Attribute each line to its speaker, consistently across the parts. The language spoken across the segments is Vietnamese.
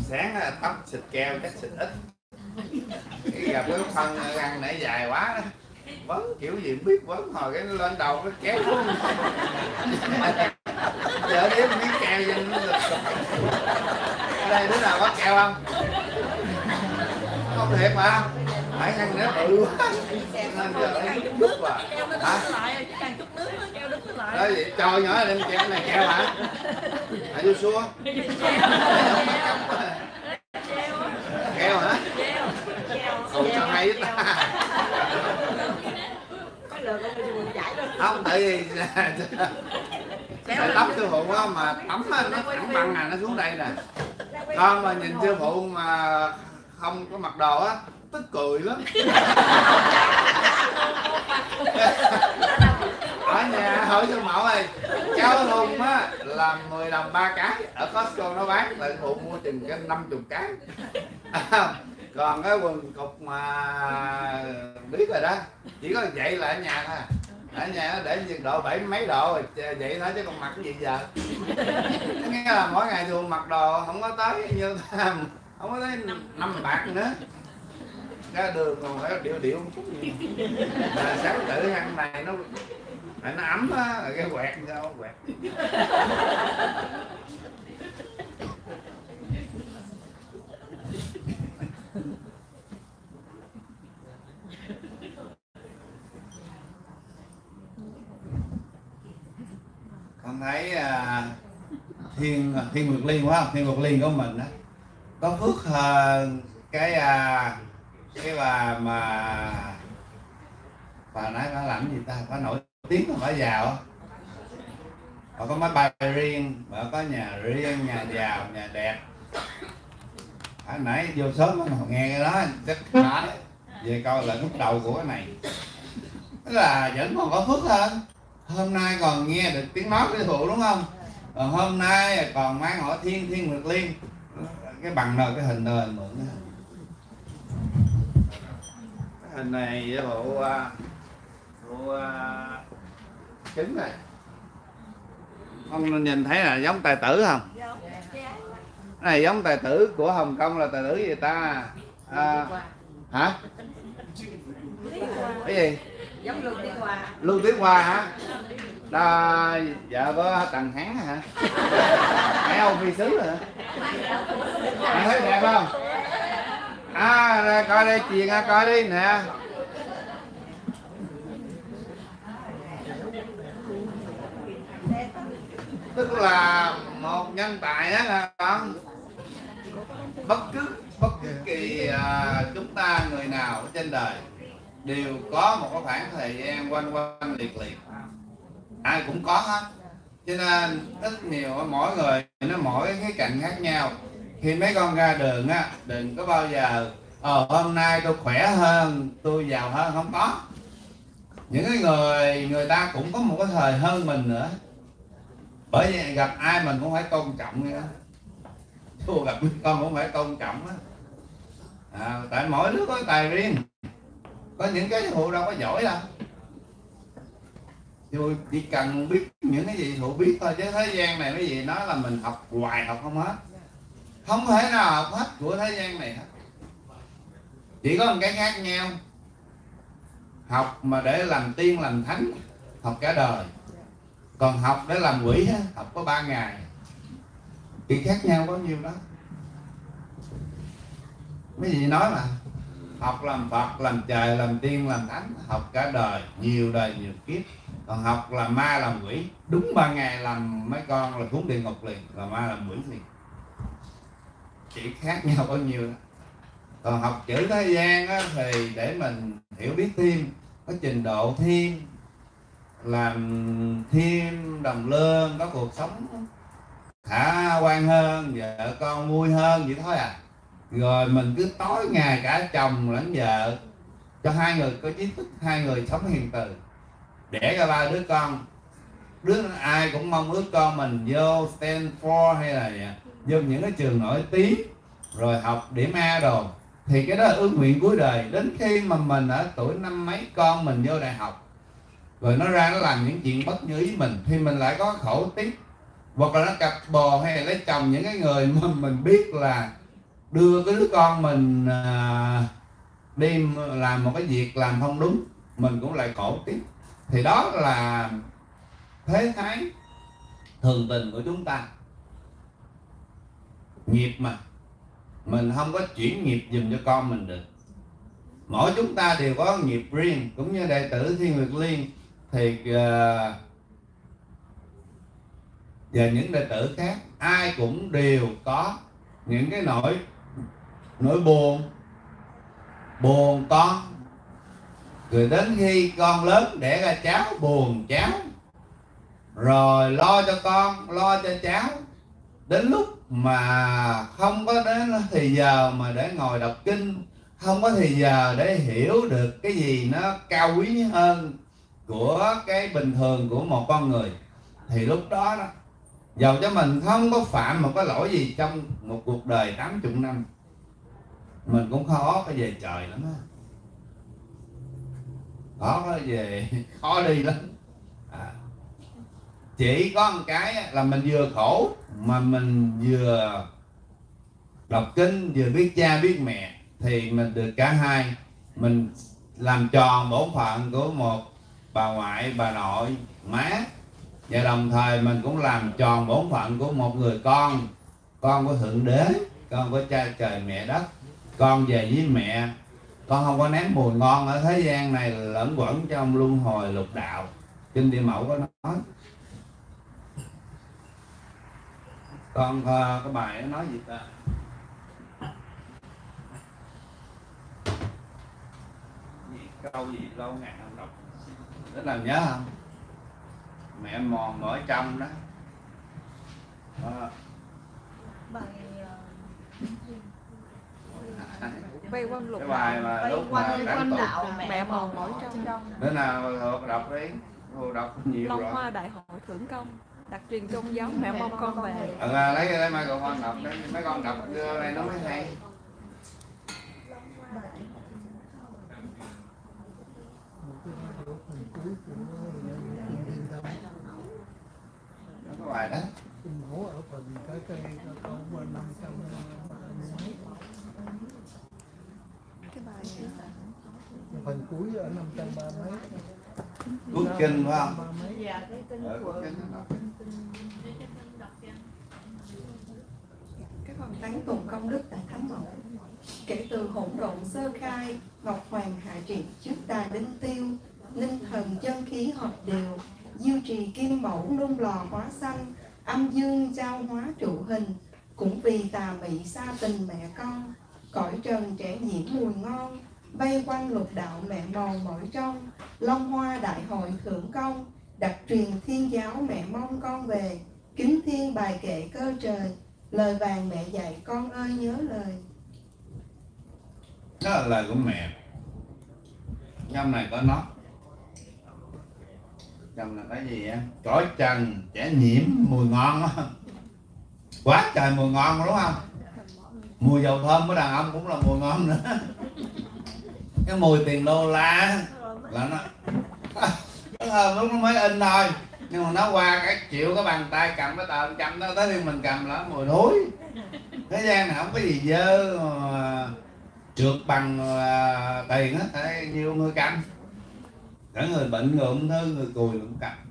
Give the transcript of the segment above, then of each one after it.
Speaker 1: sáng tắm xịt keo chắc xịt ít. Gặp cái phân răng nãy dài quá đó, vấn kiểu gì không biết, vấn hồi cái nó lên đầu nó kéo luôn. Giờ đếm miếng keo cho nó lực. Ở đây đứa nào có keo không? Không thiệt mà, phải ăn nữa bự quá nên giờ lấy chút nước vào. Hả? Đó vậy cho nhỏ đem keo này keo hả? Hả vô xua? Keo hả? Ồ sao hay vậy ta? Không, tại vì tóc sư phụ á mà tắm nó thẳng băng nè, nó xuống đây nè. Con mà nhìn sư phụ mà không có mặc đồ á tức cười lắm. Ở nhà hỏi sư mẫu ơi, cháu Hùng á làm 10 đồng 3 cái, ở Costco nó bán, tại phụ mua chừng cái 50 cái. Còn cái quần cục mà biết rồi đó, chỉ có vậy là ở nhà thôi. Ở nhà nó để nhiệt độ 70 mấy độ rồi, vậy thôi chứ còn mặc cái gì giờ. Nghĩa là mỗi ngày thường mặc đồ không có tới như không có tới 5 bạc nữa. Cái đường còn phải điệu một chút gì. Sáng tự ăn này nó ấm á, cái quẹt sao quẹt. Con thấy Thiên Nguyệt Liên quá không? Thiên Nguyệt Liên của mình á có phước hơn cái bà nói nó làm gì ta, có nổi tiếng mà bà giàu, bà có máy bay riêng, bà có nhà riêng, nhà giàu, nhà đẹp. Nãy vô sớm mà nghe cái đó chắc nói về coi là lúc đầu của cái này, tức là vẫn còn có phước hơn. Hôm nay còn nghe được tiếng nói của sư phụ đúng không? Còn hôm nay còn mang họ Thiên Nguyệt Liên, cái bằng rồi cái hình rồi mượn cái hình này với bộ trứng này, không nhìn thấy là giống tài tử không? Cái này giống tài tử của Hồng Kông là tài tử gì ta? Hả? Cái gì?
Speaker 2: Giống Lưu Tiến Hoa.
Speaker 1: Lưu Tiến Hoa hả? Đó, vợ có Tần Hán hả? Phải Âu Phi Sứ hả? Bạn thấy đẹp không? Coi đây, chìa ra coi đi nè. Tức là một nhân tài đó là con. Bất cứ kỳ chúng ta người nào trên đời đều có một cái khoảng thời gian quanh liệt ai cũng có hết, cho nên ít nhiều mỗi người nó mỗi cái cạnh khác nhau. Khi mấy con ra đường á, đừng có bao giờ hôm nay tôi khỏe hơn, tôi giàu hơn, không có. Những cái người ta cũng có một cái thời hơn mình nữa, bởi vì gặp ai mình cũng phải tôn trọng nghe đó. Tôi gặp con cũng phải tôn trọng đó. Tại mỗi đứa có tài riêng, có những cái phụ đâu có giỏi đâu. Tôi chỉ cần biết những cái gì phụ biết thôi, chứ thế gian này cái gì nói là mình học hoài học không hết, không thể nào học hết của thế gian này hết. Chỉ có một cái khác nhau, học mà để làm tiên làm thánh học cả đời, còn học để làm quỷ học có 3 ngày. Chỉ khác nhau có nhiêu đó. Mấy gì nói mà học làm Phật, làm trời, làm tiên, làm thánh học cả đời, nhiều kiếp. Còn học làm ma làm quỷ đúng 3 ngày làm mấy con là xuống địa ngục liền, là ma làm quỷ liền. Chỉ khác nhau bao nhiêu đó. Còn học chữ thế gian á, thì để mình hiểu biết thêm, có trình độ thêm, làm thêm đồng lương, có cuộc sống khả quan hơn, vợ con vui hơn vậy thôi à. Rồi mình cứ tối ngày cả chồng lẫn vợ, cho 2 người có trí thức, 2 người sống hiền từ, đẻ ra 3 đứa con. Đứa ai cũng mong ước con mình vô Stanford hay là vô những cái trường nổi tiếng rồi học điểm A đồ, thì cái đó là ước nguyện cuối đời. Đến khi mà mình ở tuổi 50 mấy con mình vô đại học rồi nó ra nó làm những chuyện bất như ý mình, thì mình lại có khổ tiếc. Hoặc là nó cặp bồ hay là lấy chồng những cái người mà mình biết là đưa cái đứa con mình đi làm một cái việc làm không đúng, mình cũng lại khổ tiếp. Thì đó là thế thái thường tình của chúng ta. Nghiệp mà mình không có chuyển nghiệp dùm cho con mình được. Mỗi chúng ta đều có nghiệp riêng, cũng như đệ tử Thiên Nguyệt Liên thì và những đệ tử khác, ai cũng đều có những cái nỗi buồn con. Rồi đến khi con lớn đẻ ra cháu, buồn cháu, rồi lo cho con, lo cho cháu. Đến lúc mà không có đến thì giờ mà để ngồi đọc kinh, không có thì giờ để hiểu được cái gì nó cao quý hơn của cái bình thường của một con người, thì lúc đó đó, dầu cho mình không có phạm một cái lỗi gì trong một cuộc đời 80 năm, mình cũng khó có về trời lắm á. Khó có về, khó đi lắm. Chỉ có một cái là mình vừa khổ mà mình vừa đọc kinh, vừa biết cha biết mẹ, thì mình được cả hai. Mình làm tròn bổn phận của một bà ngoại, bà nội, má, và đồng thời mình cũng làm tròn bổn phận của một người con của Thượng Đế, con của cha trời mẹ đất. Con về với mẹ, con không có ném mùi ngon ở thế gian này lẫn quẩn trong luân hồi lục đạo. Kinh Địa Mẫu có nói. Con cái bài nó nói gì ta? Câu gì lâu ngày không đọc, rất là nhớ không? Mẹ mòn mỏi trong đó.
Speaker 2: Vây quanh lục
Speaker 1: cái bài mà
Speaker 2: đạo,
Speaker 1: lúc mà
Speaker 2: quanh đạo mẹ mòn mỏi trong.
Speaker 1: Bữa nào đọc đi, đọc nhiều
Speaker 2: Long
Speaker 1: rồi.
Speaker 2: Hoa Đại Hội Thưởng Công, đặc truyền tôn giáo mẹ mong con về.
Speaker 1: Lấy mai con đọc đấy, mấy con đọc này nó mới hay. Có bài đó.
Speaker 3: Mẫu ở phần cái con 500
Speaker 2: Cái bài
Speaker 3: phần cuối ở 530 mấy.
Speaker 1: Cuốn kinh phải không?
Speaker 2: Dạ, cái kinh của
Speaker 4: Các phần tán tụng công đức tại Thánh Mẫu. Kể từ hỗn độn sơ khai, Ngọc Hoàng hạ trị trước đà đinh tiêu, ninh thần chân khí hợp đều, diêu trì kim mẫu nung lò hóa xanh, âm dương giao hóa trụ hình. Cũng vì tà mị xa tình mẹ con, cõi trần trẻ nhiễm mùi ngon, vây quanh lục đạo mẹ mòn mỏi trong. Long Hoa Đại Hội Thưởng Công, đặc truyền thiên giáo mẹ mong con về, kính thiên bài kệ cơ trời, lời vàng mẹ dạy con ơi nhớ lời.
Speaker 1: Đó là lời của mẹ. Trong này có nó. Trong là cái gì á? Cõi trần trẻ nhiễm mùi ngon á. Quá trời mùi ngon đúng không? Mùi dầu thơm của đàn ông cũng là mùi ngon nữa. Cái mùi tiền đô la là nó thơm lúc nó mới in thôi, nhưng mà nó qua cái chịu cái bàn tay cầm cái tờ 100 đó, tới khi mình cầm là mùi thối. Thế gian này không có gì dơ mà trượt bằng tiền á, thấy nhiều người cầm. Cả người bệnh, người ung thư, người cùi cũng cầm.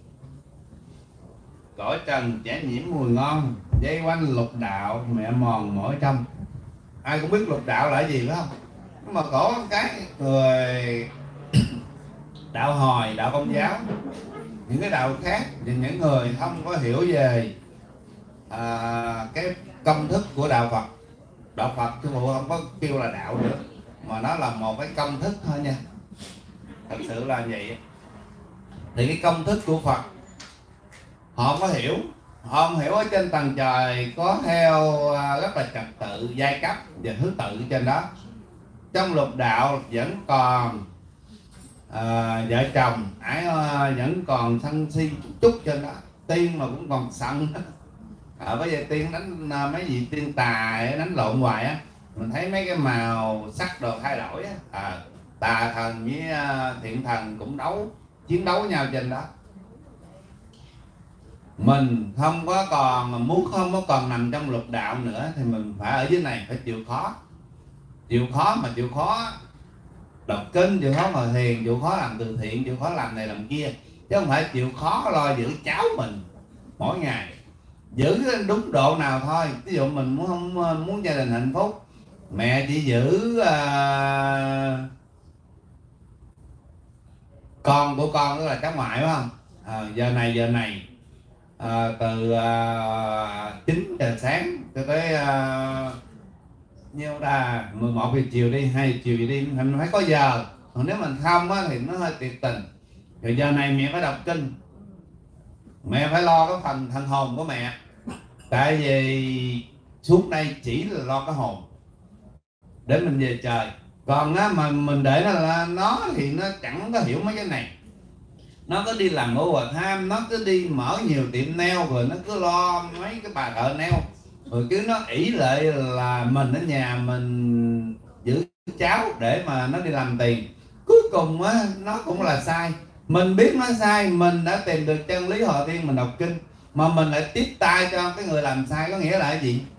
Speaker 1: Cõi trần trẻ nhiễm mùi ngon, dây quanh lục đạo mẹ mòn mỏi trong. Ai cũng biết lục đạo là cái gì phải không? Nhưng mà có cái người đạo Hồi, đạo Công giáo, những cái đạo khác, những người không có hiểu về cái công thức của đạo Phật. Đạo Phật chứ không có kêu là đạo nữa, mà nó là một cái công thức thôi nha. Thật sự là vậy. Thì cái công thức của Phật họ không có hiểu. Họ không hiểu ở trên tầng trời có theo rất là trật tự, giai cấp và thứ tự trên đó. Trong lục đạo vẫn còn vợ chồng vẫn còn sân si chút trên đó. Tiên mà cũng còn sân. Bây giờ tiên đánh mấy gì tiên tà đánh lộn hoài á, mình thấy mấy cái màu sắc đồ thay đổi á. Tà thần với thiện thần cũng chiến đấu nhau trên đó. mình không có còn nằm trong lục đạo nữa thì mình phải ở dưới này phải chịu khó. Chịu khó đọc kinh, chịu khó ngồi thiền, chịu khó làm từ thiện, chịu khó làm này làm kia, chứ không phải chịu khó lo giữ cháu mình mỗi ngày. Giữ đúng độ nào thôi. Ví dụ mình muốn gia đình hạnh phúc, mẹ chỉ giữ con của con, tức là cháu ngoại, phải không? Giờ này từ 9 giờ sáng cho tới nhiêu 11 giờ chiều đi, 2 giờ chiều đi, mình phải có giờ. Còn nếu mình không á, thì nó hơi tuyệt tình. Rồi giờ này mẹ phải đọc kinh, mẹ phải lo cái phần thân hồn của mẹ, tại vì xuống đây chỉ là lo cái hồn để mình về trời. Còn á, mà mình để nó thì nó chẳng có hiểu mấy cái này. Nó cứ đi làm ô tham, nó cứ đi mở nhiều tiệm nail, rồi nó cứ lo mấy cái bà thợ nail, rồi cứ nó ỷ lại là mình ở nhà mình giữ cháu để mà nó đi làm tiền. Cuối cùng á, nó cũng là sai. Mình biết nó sai, mình đã tìm được chân lý họ tiên, mình đọc kinh, mà mình lại tiếp tay cho cái người làm sai, có nghĩa là cái gì?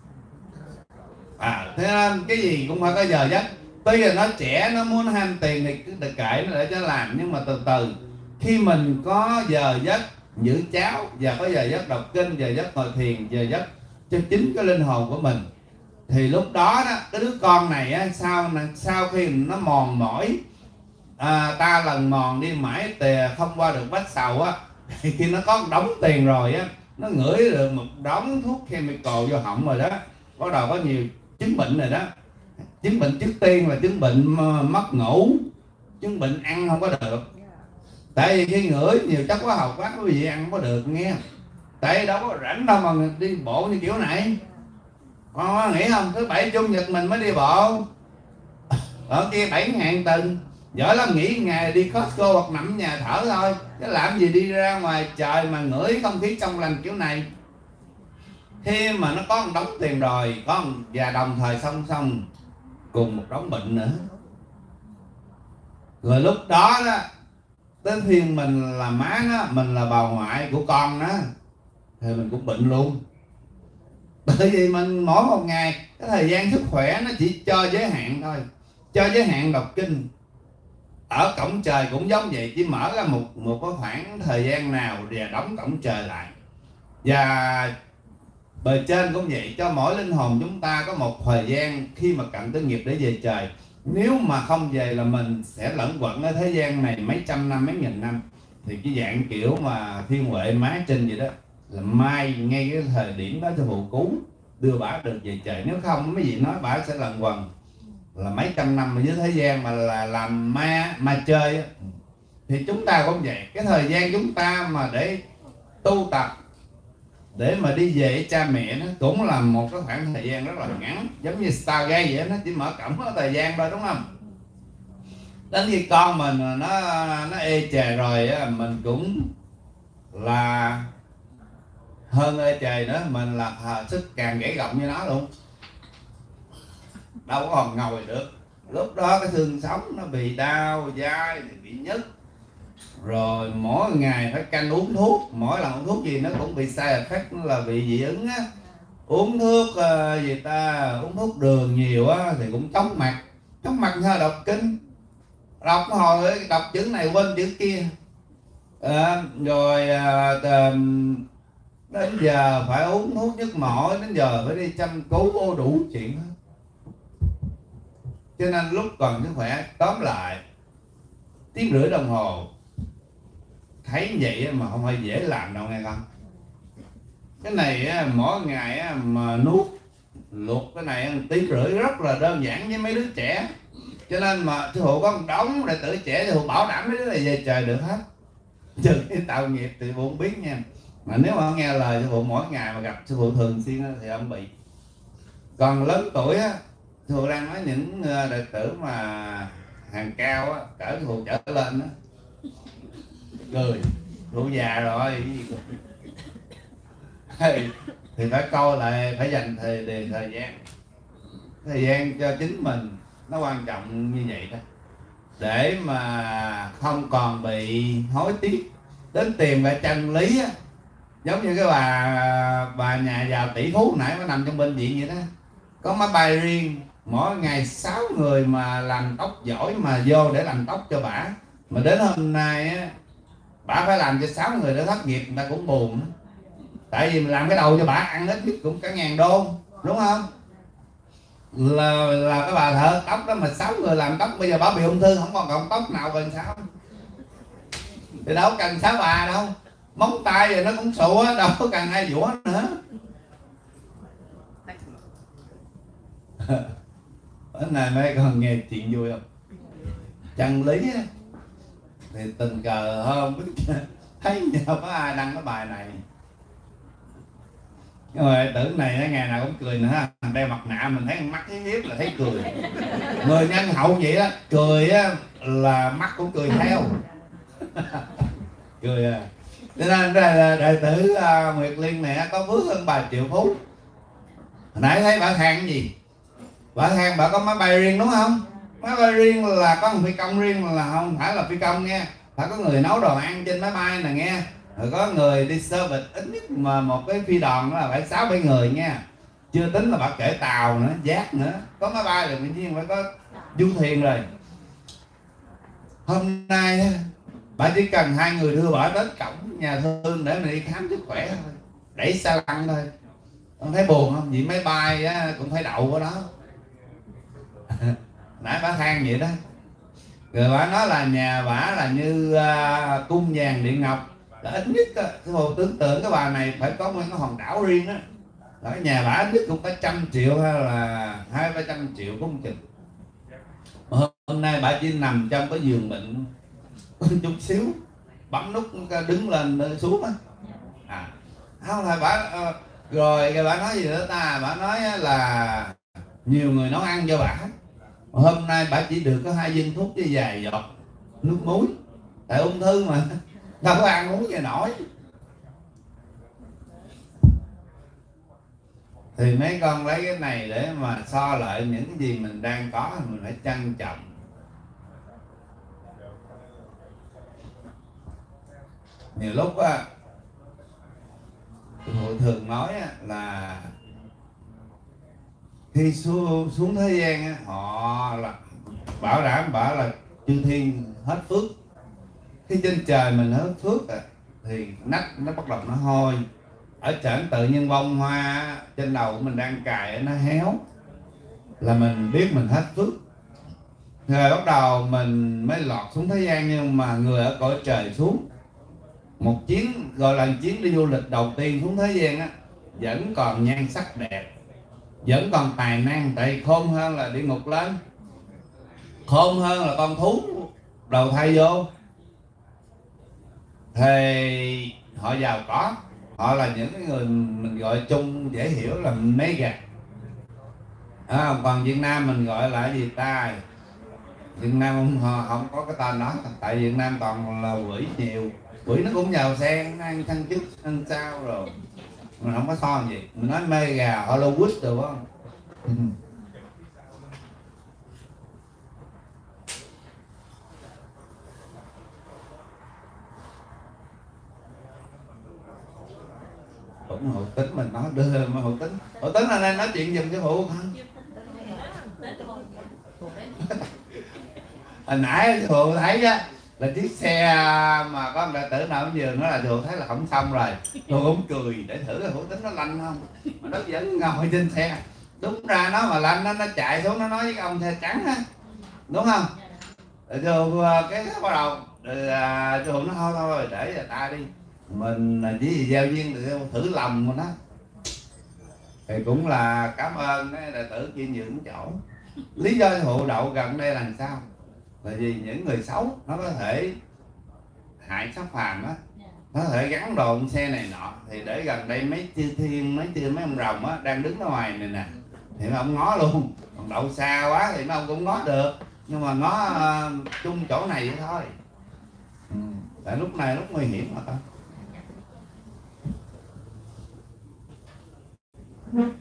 Speaker 1: Thế nên cái gì cũng phải có giờ giấc. Tuy là nó trẻ, nó muốn ham tiền thì cứ được kệ nó để cho làm, nhưng mà từ từ khi mình có giờ giấc giữ cháu, và có giờ giấc đọc kinh, giờ giấc ngồi thiền, giờ giấc cho chính cái linh hồn của mình, thì lúc đó cái đứa con này á, sau khi nó mòn mỏi, ta lần mòn đi mãi tè không qua được vách sầu á, thì khi nó có một đống tiền rồi á, nó ngửi được một đống thuốc chemical vô họng rồi đó, bắt đầu có nhiều chứng bệnh rồi đó. Chứng bệnh trước tiên là chứng bệnh mất ngủ, chứng bệnh ăn không có được. Tại vì khi ngửi nhiều chất hóa học quá, quý vị ăn không có được nghe. Tại vì đâu có rảnh đâu mà đi bộ như kiểu này. Con nghĩ không, thứ Bảy Chủ nhật mình mới đi bộ, ở kia 7.000 tuần, giỏi lắm nghỉ ngày đi Costco hoặc nằm nhà thở thôi, chứ làm gì đi ra ngoài trời mà ngửi không khí trong lành kiểu này. Khi mà nó có một đống tiền rồi, và đồng thời song song cùng một đống bệnh nữa, rồi lúc đó tới phiên mình là má nó, mình là bà ngoại của con đó, thì mình cũng bệnh luôn. Bởi vì mình mỗi một ngày cái thời gian sức khỏe nó chỉ cho giới hạn thôi, cho giới hạn đọc kinh. Ở cổng trời cũng giống vậy, chỉ mở ra một cái khoảng thời gian nào và đóng cổng trời lại. Và bề trên cũng vậy, cho mỗi linh hồn chúng ta có một thời gian khi mà cận tới nghiệp để về trời. Nếu mà không về là mình sẽ lẫn quẩn ở thế gian này mấy trăm năm, mấy nghìn năm. Thì cái dạng kiểu mà Thiên Huệ má Trinh vậy đó, là mai ngay cái thời điểm đó cho phụ cứu đưa bả được về trời. Nếu không mấy vị nói bả sẽ lẩn quẩn là mấy trăm năm ở dưới thế gian mà là làm ma chơi á. Thì chúng ta cũng vậy, cái thời gian chúng ta mà để tu tập, để mà đi về với cha mẹ, nó cũng là một cái khoảng thời gian rất là ngắn, giống như Stargate vậy, nó chỉ mở cổng ở thời gian thôi, đúng không? Đến khi con mình nó ê chề rồi á, mình cũng là hơn ê chề nữa, mình là sức càng gãy gọng như nó luôn, đâu có còn ngồi được. Lúc đó cái xương sống nó bị đau dai, bị nhức, rồi mỗi ngày phải canh uống thuốc, mỗi lần uống thuốc gì nó cũng bị side effect, nó là bị dị ứng á. Uống thuốc uống thuốc đường nhiều á thì cũng chóng mặt sao đọc kinh, đọc hồi đọc chữ này quên chữ kia, rồi đến giờ phải uống thuốc nhức mỏi, đến giờ phải đi chăm cứu, đủ chuyện hết. Cho nên lúc còn sức khỏe, tóm lại 1,5 tiếng đồng hồ thấy vậy mà không phải dễ làm đâu nghe con. Cái này mỗi ngày mà nuốt luộc cái này 1,5 tiếng rất là đơn giản với mấy đứa trẻ. Cho nên mà sư phụ có một đống đệ tử trẻ, sư phụ bảo đảm mấy đứa này về trời được hết, trừ cái tạo nghiệp thì phụ không biết nha. Mà nếu mà nghe lời sư phụ mỗi ngày mà gặp sư phụ thường xuyên thì ông bị. Còn lớn tuổi á, sư phụ đang nói những đệ tử mà hàng cao á, cỡ sư phụ trở lên á, cười đủ già rồi thì phải coi lại, phải dành thời gian cho chính mình, nó quan trọng như vậy đó, để mà không còn bị hối tiếc. Đến tìm lại chân lý á, Giống như cái bà nhà giàu tỷ phú nãy mới nằm trong bệnh viện vậy đó, có máy bay riêng, mỗi ngày 6 người mà làm tóc giỏi mà vô để làm tóc cho bả, mà đến hôm nay á bả phải làm cho 6 người để thất nghiệp, người ta cũng buồn. Tại vì mình làm cái đầu cho bả ăn ít nhất cũng cả ngàn đô, đúng không? Là cái bà thợ tóc đó mà 6 người làm tóc, bây giờ bả bị ung thư không còn tóc nào gần sao, thì đâu cần 6 bà đâu, móng tay rồi nó cũng sụa, đâu có cần ai dũa nữa. Bữa nay mấy con nghe chuyện vui không? Chân lý á, thì tình cờ hôm thấy nhờ có ai đăng cái bài này, nhưng mà tưởng này nó ngày nào cũng cười nữa, đeo mặt nạ mình thấy mắt hiếp là thấy cười. Người nhân hậu vậy đó, cười á là mắt cũng cười theo. Cười à. Cho nên đệ tử Nguyệt Liên này có phước hơn bà triệu phú. Hồi nãy thấy bà than cái gì? Bà than bà có máy bay riêng đúng không? Máy bay riêng là có một phi công riêng, là không phải là phi công nghe, phải có người nấu đồ ăn trên máy bay nè nghe, rồi có người đi service, ít nhất mà một cái phi đoàn là phải 6-7 người nha, chưa tính là bà kể tàu nữa, giác nữa, có máy bay rồi tự nhiên phải có du thuyền rồi. Hôm nay bà chỉ cần 2 người đưa bà đến cổng nhà thương để mình đi khám sức khỏe thôi, đẩy xa lăng thôi. Con thấy buồn không? Vì máy bay á, cũng phải đậu ở đó. Nãy bà than vậy đó. Rồi bà nói là nhà bà là như cung vàng điện ngọc, là ít nhất cái hồ tưởng tượng cái bà này phải có một cái hòn đảo riêng á. Ở nhà bà ít nhất cũng có 100 triệu hay là 200-300 triệu cũng chừng. Hôm nay bà chỉ nằm trong cái giường bệnh chút xíu, bấm nút đứng lên xuống á. Không là bà rồi bà nói gì nữa ta? Bà nói là nhiều người nấu ăn cho bà. Hôm nay bà chỉ được có 2 viên thuốc với vài giọt nước muối, tại ung thư mà đâu có ăn uống gì nổi. Thì mấy con lấy cái này để mà so lại những cái gì mình đang có, mình phải trân trọng. Nhiều lúc á, hội thường nói là khi xuống thế gian á, họ là bảo đảm bảo là chư thiên hết phước. Khi trên trời mình hết phước thì nách nó bắt đầu nó hôi, ở trển tự nhiên bông hoa trên đầu của mình đang cài nó héo, là mình biết mình hết phước. Rồi bắt đầu mình mới lọt xuống thế gian, nhưng mà người ở cõi trời xuống một chuyến, gọi là chuyến đi du lịch đầu tiên xuống thế gian á, vẫn còn nhan sắc đẹp, vẫn còn tài năng, tại khôn hơn là địa ngục lên, khôn hơn là con thú đầu thai vô, thì họ giàu có, họ là những cái người mình gọi chung dễ hiểu là mega. Còn Việt Nam mình gọi là gì ta? Việt Nam không có cái tên đó, tại Việt Nam toàn là quỷ nhiều. Quỷ nó cũng giàu sang, ăn thăng chức ăn sao rồi, mình không có so gì. Mình nói mega Hollywood được không? Cũng Hậu Tính mình nói đưa mà Hậu Tính là nên nói chuyện giùm cho phụ không? Hồi nãy phụ thấy á là chiếc xe mà có đệ tử nào ở giường, nó là phụ thấy là không xong rồi, tôi cũng cười để thử là Hậu Tính nó lanh không, mà nó vẫn ngồi trên xe. Đúng ra nó mà lanh nó chạy xuống nó nói với cái ông xe trắng á, đúng không? Rồi cái bắt đầu cho phụ nó thôi để cho ta đi, mình chỉ vì giao duyên thì thử lòng của nó. Thì cũng là cảm ơn cái đệ tử kia nhường chỗ. Lý do hộ đậu gần đây là sao? Là vì những người xấu nó có thể hại sát phàm á, nó có thể gắn đồ xe này nọ. Thì để gần đây mấy chư thiên, mấy ông rồng á đang đứng ở ngoài này nè, thì mấy ông ngó luôn. Còn đậu xa quá thì mấy ông cũng ngó được, nhưng mà ngó chung chỗ này vậy thôi. Tại lúc này lúc nguy hiểm mà ta.